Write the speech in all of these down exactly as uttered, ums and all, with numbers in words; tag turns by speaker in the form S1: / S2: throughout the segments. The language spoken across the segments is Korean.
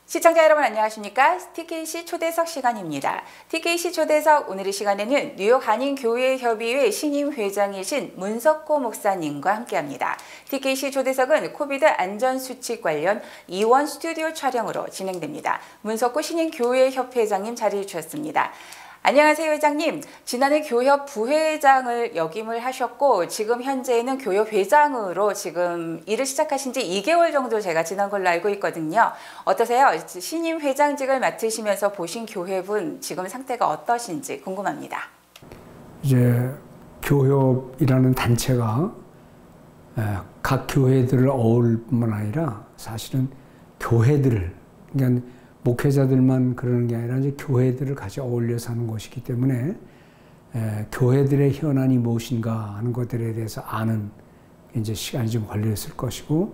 S1: 시청자 여러분 안녕하십니까? 티케이씨 초대석 시간입니다. 티케이씨 초대석 오늘 이 시간에는 뉴욕 한인교회협의회 신임 회장이신 문석호 목사님과 함께합니다. 티케이씨 초대석은 코비드 안전수칙 관련 이원 스튜디오 촬영으로 진행됩니다. 문석호 신임 교회협회장님 자리해 주셨습니다. 안녕하세요, 회장님. 지난해 교협 부회장을 역임을 하셨고 지금 현재는 교협 회장으로 지금 일을 시작하신 지 이 개월 정도 제가 지난 걸로 알고 있거든요. 어떠세요? 신임 회장직을 맡으시면서 보신 교협은 지금 상태가 어떠신지 궁금합니다.
S2: 이제 교협이라는 단체가 각 교회들을 어울 뿐만 아니라 사실은 교회들을, 그러니까 목회자들만 그러는 게 아니라 이제 교회들을 같이 어울려서 하는 것이기 때문에 에, 교회들의 현안이 무엇인가 하는 것들에 대해서 아는 이제 시간이 좀 걸렸을 것이고,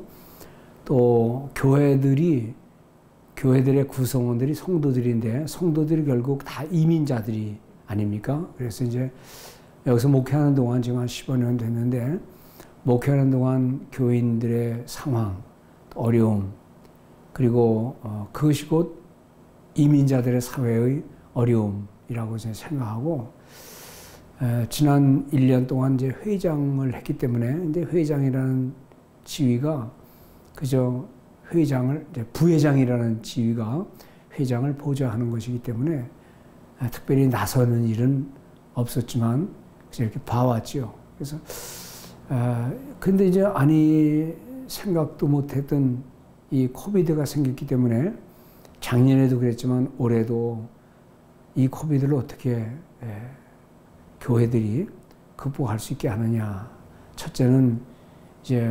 S2: 또 교회들이 교회들의 구성원들이 성도들인데 성도들이 결국 다 이민자들이 아닙니까? 그래서 이제 여기서 목회하는 동안 지금 한 십오 년 됐는데 목회하는 동안 교인들의 상황, 어려움, 그리고 어, 그것이 곧 이민자들의 사회의 어려움이라고 생각하고, 에, 지난 일 년 동안 이제 회장을 했기 때문에 이제 회장이라는 지위가 그저 회장을, 이제 부회장이라는 지위가 회장을 보좌하는 것이기 때문에 에, 특별히 나서는 일은 없었지만 이렇게 봐왔죠. 그래서 에, 근데 이제 아니 생각도 못했던 이 코비드가 생겼기 때문에 작년에도 그랬지만 올해도 이 코비드를 어떻게 에, 교회들이 극복할 수 있게 하느냐. 첫째는 이제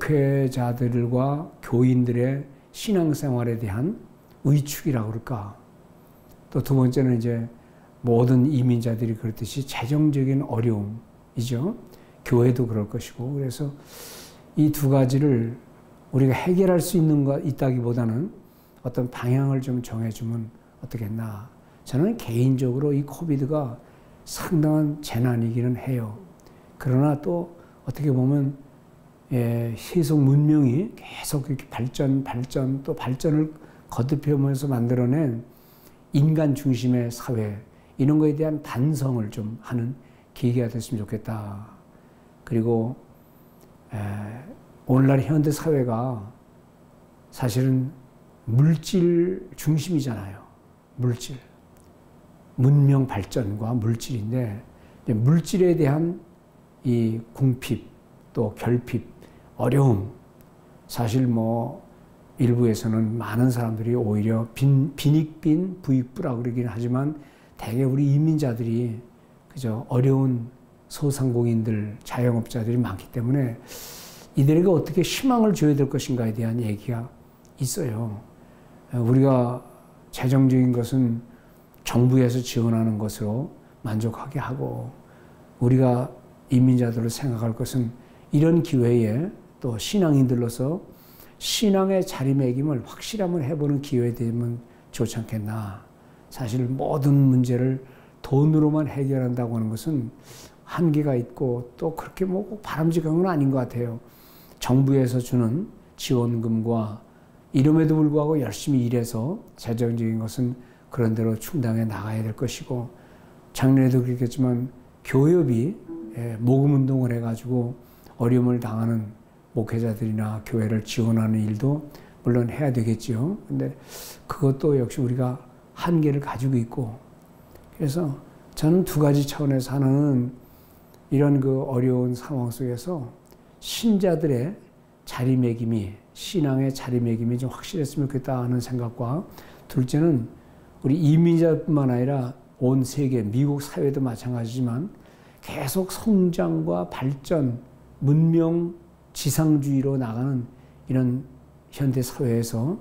S2: 목회자들과 교인들의 신앙생활에 대한 위축이라고 그럴까. 또 두 번째는 이제 모든 이민자들이 그렇듯이 재정적인 어려움이죠. 교회도 그럴 것이고. 그래서 이 두 가지를 우리가 해결할 수 있는 것 있다기보다는 어떤 방향을 좀 정해주면 어떻겠나. 저는 개인적으로 이 코비드가 상당한 재난이기는 해요. 그러나 또 어떻게 보면 예, 세속 문명이 계속 이렇게 발전, 발전, 또 발전을 거듭해오면서 만들어낸 인간 중심의 사회, 이런 거에 대한 반성을 좀 하는 계기가 됐으면 좋겠다. 그리고 에, 오늘날 현대 사회가 사실은 물질 중심이잖아요. 물질. 문명 발전과 물질인데, 물질에 대한 이 궁핍, 또 결핍, 어려움. 사실 뭐, 일부에서는 많은 사람들이 오히려 빈, 빈익빈 부익부라고 그러긴 하지만, 대개 우리 이민자들이 그저 어려운 소상공인들, 자영업자들이 많기 때문에 이들에게 어떻게 희망을 줘야 될 것인가에 대한 얘기가 있어요. 우리가 재정적인 것은 정부에서 지원하는 것으로 만족하게 하고, 우리가 이민자들을 생각할 것은 이런 기회에 또 신앙인들로서 신앙의 자리매김을 확실히 한번 해보는 기회가 되면 좋지 않겠나. 사실 모든 문제를 돈으로만 해결한다고 하는 것은 한계가 있고 또 그렇게 뭐 꼭 바람직한 건 아닌 것 같아요. 정부에서 주는 지원금과 이름에도 불구하고 열심히 일해서 재정적인 것은 그런 대로 충당해 나가야 될 것이고, 작년에도 그랬겠지만 교협이 모금운동을 해가지고 어려움을 당하는 목회자들이나 교회를 지원하는 일도 물론 해야 되겠죠. 근데 그것도 역시 우리가 한계를 가지고 있고, 그래서 저는 두 가지 차원에서 하나는 이런 그 어려운 상황 속에서 신자들의 자리매김이, 신앙의 자리매김이 좀 확실했으면 좋겠다 하는 생각과, 둘째는 우리 이민자뿐만 아니라 온 세계, 미국 사회도 마찬가지지만 계속 성장과 발전, 문명, 지상주의로 나가는 이런 현대 사회에서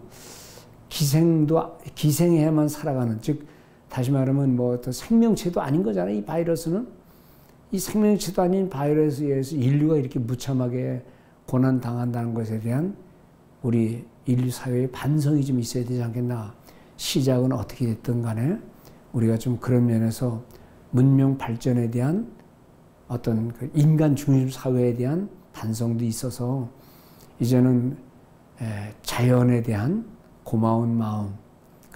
S2: 기생도, 기생해야만 살아가는, 즉, 다시 말하면 뭐 어떤 생명체도 아닌 거잖아요. 이 바이러스는. 이 생명체도 아닌 바이러스에 의해서 인류가 이렇게 무참하게 고난당한다는 것에 대한 우리 인류 사회의 반성이 좀 있어야 되지 않겠나. 시작은 어떻게 됐든 간에 우리가 좀 그런 면에서 문명 발전에 대한 어떤 그 인간 중심 사회에 대한 반성도 있어서 이제는 자연에 대한 고마운 마음,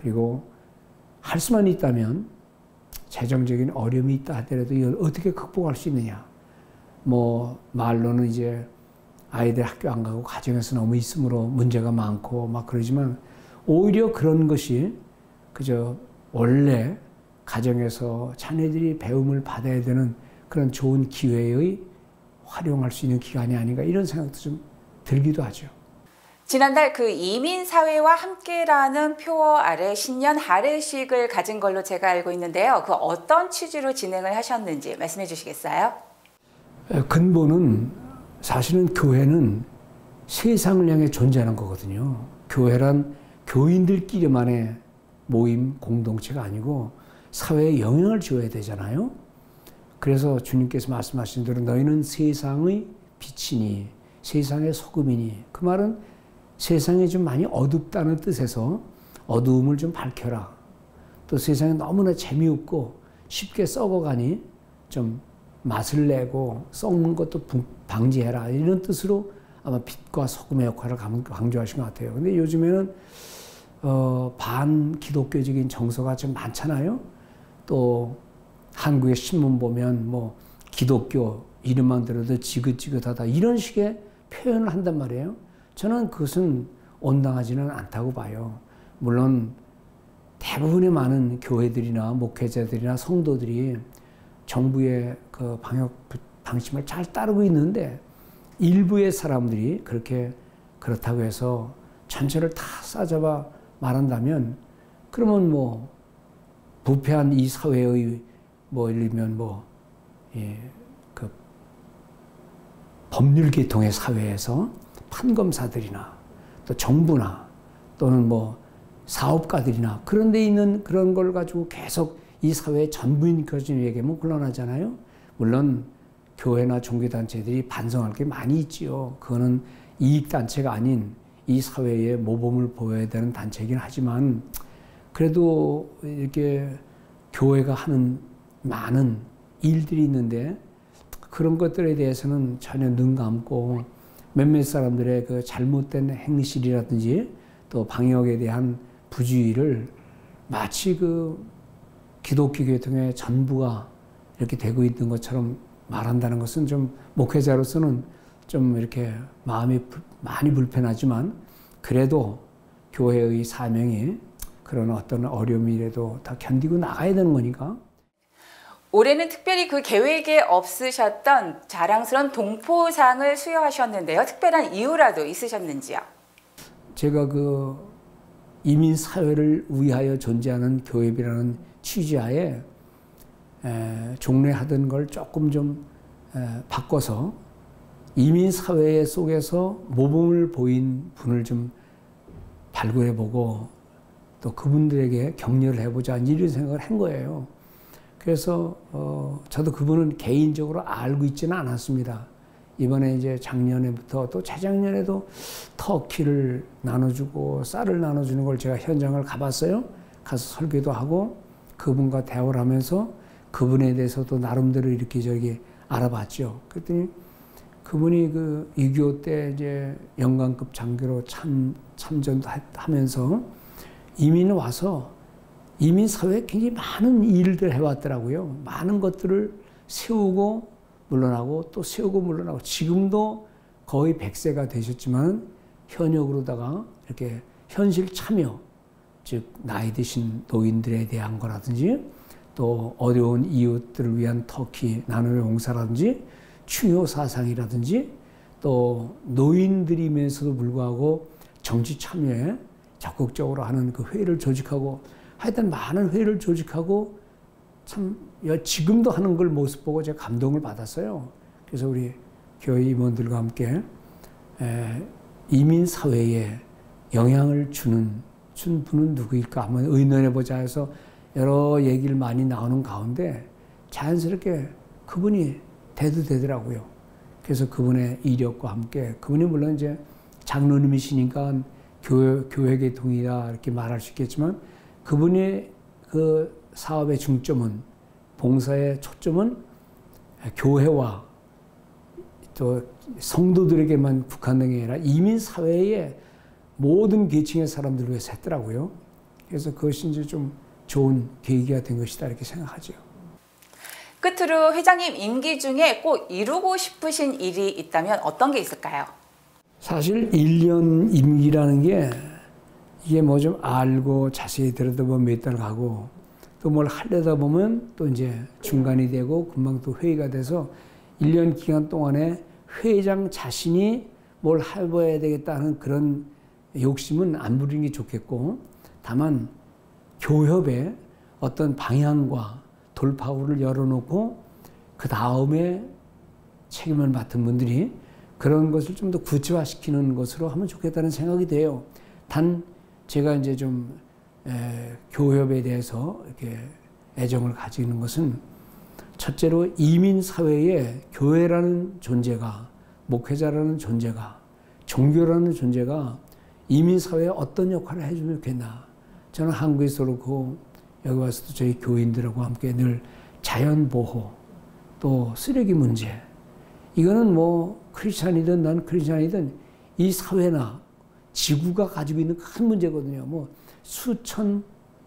S2: 그리고 할 수만 있다면 재정적인 어려움이 있다 하더라도 이걸 어떻게 극복할 수 있느냐. 뭐 말로는 이제 아이들 학교 안 가고 가정에서 너무 있으므로 문제가 많고 막 그러지만 오히려 그런 것이 그저 원래 가정에서 자녀들이 배움을 받아야 되는 그런 좋은 기회의 활용할 수 있는 기간이 아닌가 이런 생각도 좀 들기도 하죠.
S1: 지난달 그 이민사회와 함께라는 표어 아래 신년 할애식을 가진 걸로 제가 알고 있는데요. 그 어떤 취지로 진행을 하셨는지 말씀해 주시겠어요?
S2: 근본은 사실은 교회는 세상을 향해 존재하는 거거든요. 교회란 교인들끼리만의 모임, 공동체가 아니고 사회에 영향을 줘야 되잖아요. 그래서 주님께서 말씀하신 대로 너희는 세상의 빛이니 세상의 소금이니, 그 말은 세상이 좀 많이 어둡다는 뜻에서 어두움을 좀 밝혀라. 또 세상이 너무나 재미없고 쉽게 썩어가니 좀 맛을 내고 썩는 것도 방지해라. 이런 뜻으로 아마 빛과 소금의 역할을 강조하신 것 같아요. 근데 요즘에는 어, 반기독교적인 정서가 좀 많잖아요. 또 한국의 신문 보면 뭐 기독교 이름만 들어도 지긋지긋하다 이런 식의 표현을 한단 말이에요. 저는 그것은 온당하지는 않다고 봐요. 물론 대부분의 많은 교회들이나 목회자들이나 성도들이 정부의 그 방역 방침을 잘 따르고 있는데 일부의 사람들이 그렇게 그렇다고 해서 전체를 다 싸잡아 말한다면 그러면 뭐 부패한 이 사회의 뭐 예를 들면 뭐 예, 그 법률 계통의 사회에서 판검사들이나 또 정부나 또는 뭐 사업가들이나 그런 데 있는 그런 걸 가지고 계속 이 사회의 전부인까지 얘기하면 곤란하잖아요. 물론 교회나 종교단체들이 반성할 게 많이 있지요. 그거는 이익단체가 아닌 이 사회에 모범을 보여야 되는 단체이긴 하지만 그래도 이렇게 교회가 하는 많은 일들이 있는데 그런 것들에 대해서는 전혀 눈 감고 몇몇 사람들의 그 잘못된 행실이라든지 또 방역에 대한 부주의를 마치 그 기독교 계통의 전부가 이렇게 되고 있는 것처럼 말한다는 것은 좀 목회자로서는 좀 이렇게 마음이 많이 불편하지만 그래도 교회의 사명이 그런 어떤 어려움이라도 다 견디고 나가야 되는 거니까.
S1: 올해는 특별히 그 계획에 없으셨던 자랑스러운 동포상을 수여하셨는데요. 특별한 이유라도 있으셨는지요?
S2: 제가 그 이민 사회를 위하여 존재하는 교회라는 취지하에 에, 종래 하던 걸 조금 좀 에, 바꿔서 이민 사회 속에서 모범을 보인 분을 좀 발굴해보고 또 그분들에게 격려를 해보자 이런 생각을 한 거예요. 그래서 어, 저도 그분은 개인적으로 알고 있지는 않았습니다. 이번에 이제 작년에부터 또 재작년에도 터키를 나눠주고 쌀을 나눠주는 걸 제가 현장을 가봤어요. 가서 설교도 하고 그분과 대화를 하면서 그분에 대해서도 나름대로 이렇게 저기 알아봤죠. 그랬더니 그분이 그 이십오 때 이제 영광급 장교로 참, 참전도 하면서 이민 와서 이민 사회에 굉장히 많은 일들 해왔더라고요. 많은 것들을 세우고 물러나고 또 세우고 물러나고 지금도 거의 백 세가 되셨지만 현역으로다가 이렇게 현실 참여, 즉 나이 드신 노인들에 대한 거라든지 또 어려운 이웃들을 위한 터키 나눔의 봉사라든지 충효 사상이라든지 또 노인들이면서도 불구하고 정치 참여에 적극적으로 하는 그 회의를 조직하고 하여튼 많은 회의를 조직하고 참 지금도 하는 걸 모습 보고 제가 감동을 받았어요. 그래서 우리 교회 임원들과 함께 이민 사회에 영향을 주는 준 분은 누구일까 한번 의논해보자 해서 여러 얘기를 많이 나오는 가운데 자연스럽게 그분이 대두되더라고요. 그래서 그분의 이력과 함께 그분이 물론 이제 장로님이시니까 교회, 교회 계통이다 이렇게 말할 수 있겠지만 그분의 그 사업의 중점은 봉사의 초점은 교회와 또 성도들에게만 국한된 게 아니라 이민 사회의 모든 계층의 사람들을 위해서 했더라고요. 그래서 그것이 이제 좀 좋은 계기가 된 것이다 이렇게 생각하죠.
S1: 끝으로 회장님 임기 중에 꼭 이루고 싶으신 일이 있다면 어떤 게 있을까요?
S2: 사실 일 년 임기라는 게 이게 뭐 좀 알고 자세히 들여다보면 몇 달 가고 또 뭘 하려다 보면 또 이제 중간이 되고 금방 또 회의가 돼서 일 년 기간 동안에 회장 자신이 뭘 해봐야 되겠다는 그런 욕심은 안 부리는 게 좋겠고, 다만 교협의 어떤 방향과 돌파구를 열어놓고 그 다음에 책임을 맡은 분들이 그런 것을 좀 더 구체화시키는 것으로 하면 좋겠다는 생각이 돼요. 단 제가 이제 좀 에, 교협에 대해서 이렇게 애정을 가지는 것은 첫째로 이민 사회에 교회라는 존재가, 목회자라는 존재가, 종교라는 존재가 이민 사회에 어떤 역할을 해주면 좋겠나. 저는 한국에서 그렇고 여기 와서도 저희 교인들하고 함께 늘 자연 보호, 또 쓰레기 문제, 이거는 뭐 크리스찬이든 난 크리스찬이든 이 사회나 지구가 가지고 있는 큰 문제거든요. 뭐 수천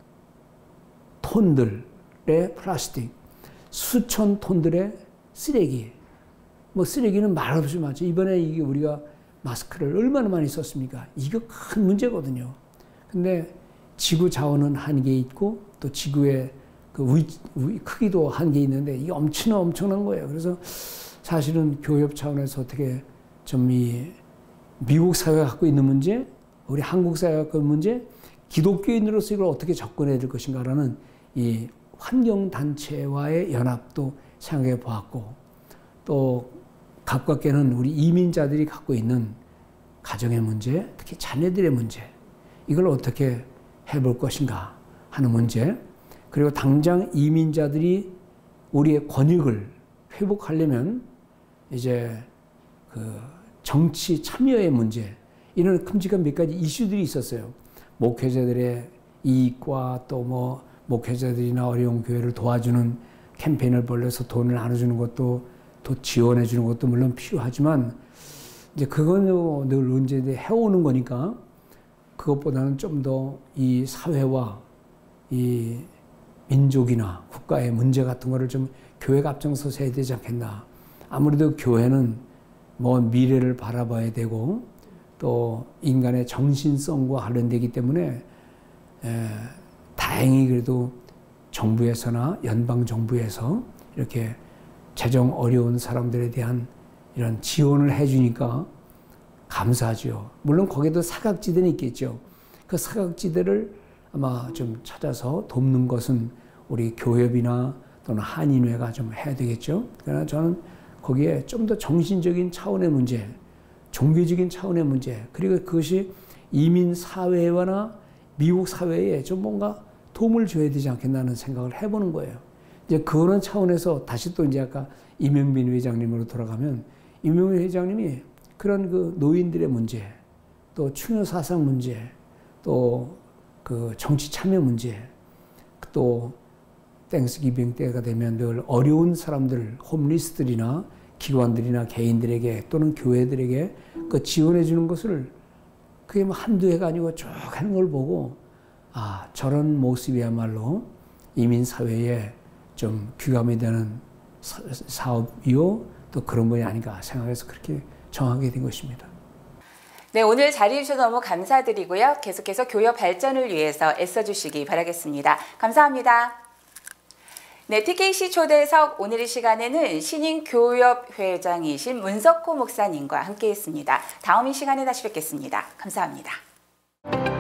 S2: 톤들의 플라스틱, 수천 톤들의 쓰레기. 뭐 쓰레기는 말없이 많죠. 이번에 이게 우리가 마스크를 얼마나 많이 썼습니까? 이거 큰 문제거든요. 근데 지구 자원은 한계 있고 또 지구의 그 위, 위, 크기도 한계 있는데 이게 엄청나 엄청난 거예요. 그래서 사실은 교협 차원에서 어떻게 좀 이 미국 사회가 갖고 있는 문제, 우리 한국 사회가 갖고 있는 문제, 기독교인으로서 이걸 어떻게 접근해야 될 것인가라는 이 환경단체와의 연합도 생각해 보았고, 또 가깝게는 우리 이민자들이 갖고 있는 가정의 문제, 특히 자녀들의 문제, 이걸 어떻게 해볼 것인가 하는 문제, 그리고 당장 이민자들이 우리의 권익을 회복하려면 이제 그 정치 참여의 문제, 이런 큼직한 몇 가지 이슈들이 있었어요. 목회자들의 이익과 또 뭐 목회자들이나 어려운 교회를 도와주는 캠페인을 벌려서 돈을 나눠주는 것도 또 지원해주는 것도 물론 필요하지만 이제 그건 늘 언제 해오는 거니까 그것보다는 좀 더 이 사회와 이 민족이나 국가의 문제 같은 거를 좀 교회가 앞장서서 해야 되지 않겠나. 아무래도 교회는 뭐 미래를 바라봐야 되고 또 인간의 정신성과 관련되기 때문에 에, 다행히 그래도 정부에서나 연방정부에서 이렇게 재정 어려운 사람들에 대한 이런 지원을 해주니까 감사하죠. 물론 거기에도 사각지대는 있겠죠. 그 사각지대를 아마 좀 찾아서 돕는 것은 우리 교협이나 또는 한인회가 좀 해야 되겠죠. 그러나 저는 거기에 좀 더 정신적인 차원의 문제, 종교적인 차원의 문제, 그리고 그것이 이민 사회와나 미국 사회에 좀 뭔가 도움을 줘야 되지 않겠나는 생각을 해보는 거예요. 이제 그런 차원에서 다시 또 이제 아까 이명빈 회장님으로 돌아가면 이명빈 회장님이 그런 그 노인들의 문제, 또 충효 사상 문제, 또 그 정치 참여 문제, 또 땡스기빙 때가 되면 늘 어려운 사람들, 홈리스들이나 기관들이나 개인들에게 또는 교회들에게 그 지원해 주는 것을 그게 뭐 한두 해가 아니고 쭉 하는 걸 보고 아, 저런 모습이야말로 이민사회에 좀 귀감이 되는 사업이요 또 그런 분이 아닌가 생각해서 그렇게 정하게 된 것입니다.
S1: 네, 오늘 자리해 주셔서 너무 감사드리고요. 계속해서 교협 발전을 위해서 애써주시기 바라겠습니다. 감사합니다. 네, 티케이씨 초대석 오늘 이 시간에는 신인 교협 회장이신 문석호 목사님과 함께했습니다. 다음 이 시간에 다시 뵙겠습니다. 감사합니다.